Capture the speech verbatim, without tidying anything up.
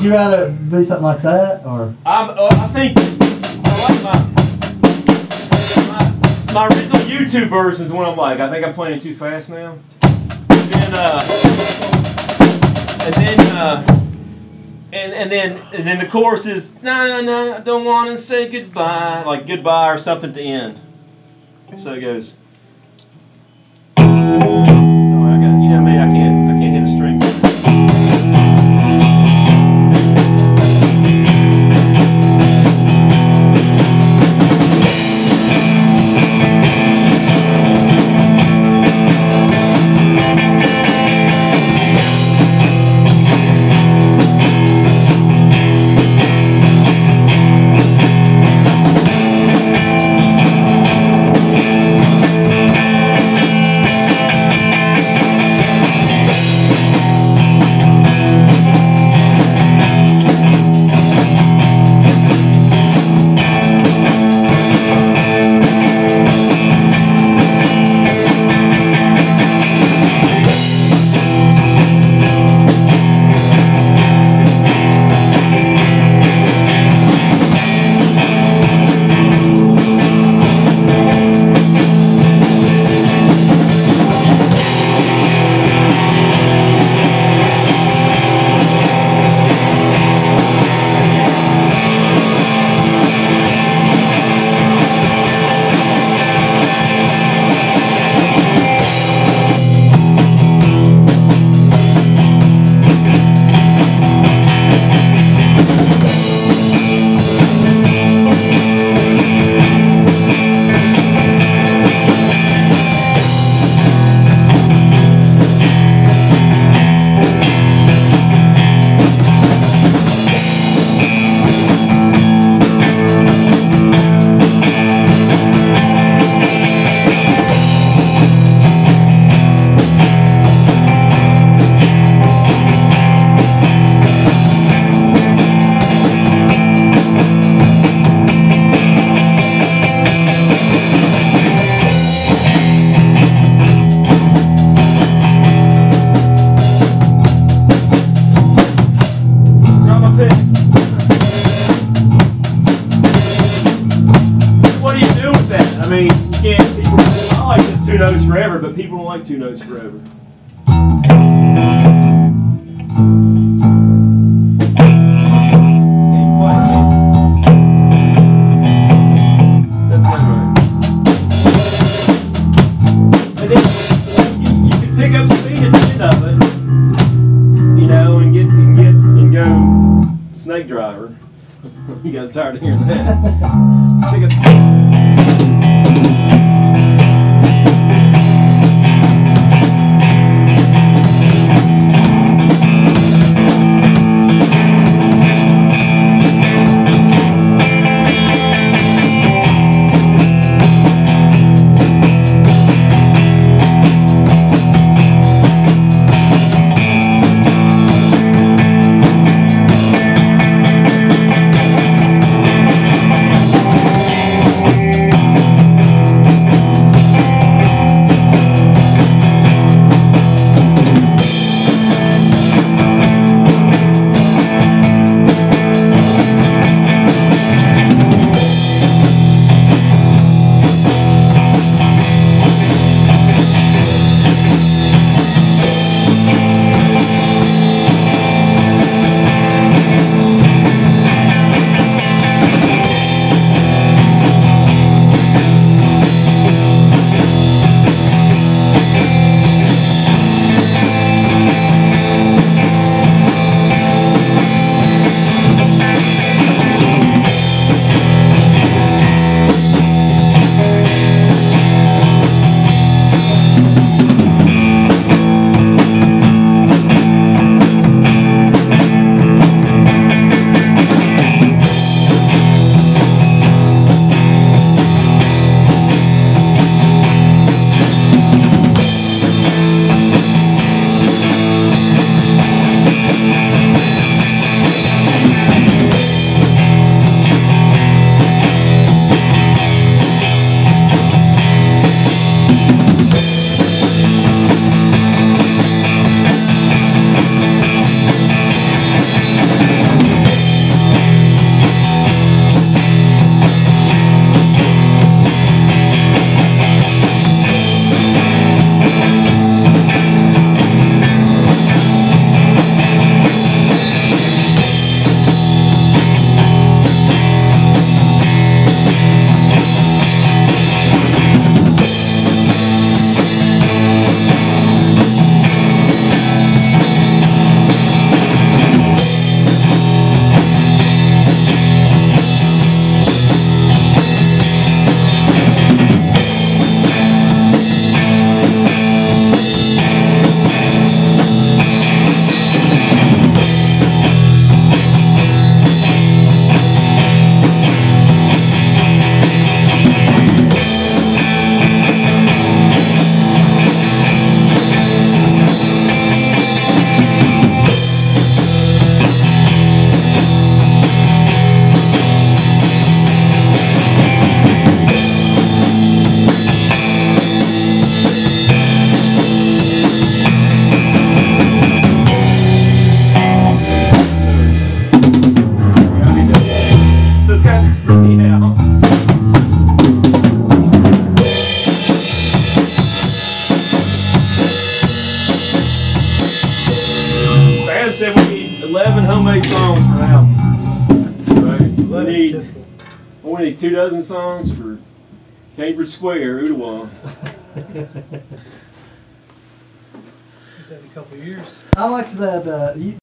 Would you rather be something like that, or? I'm, uh, I think I like my, my my original YouTube version is one I'm like. I think I'm playing too fast now. And then, uh, and then, uh, and and then and then the chorus is no no no I don't want to say goodbye, like goodbye or something to end. So it goes. Sorry, I got you know me. I can't I can't hit a string. Forever, but people don't like two notes forever. That's not right. And then you, you can pick up speed at the end of it, you know, and get and get and go snake driver. You guys tired of hearing that? Pick up. eleven homemade songs for an album. Right. We need, we need two dozen songs for Cambridge Square, Ooltewah. A couple of years. I liked that. Uh, you,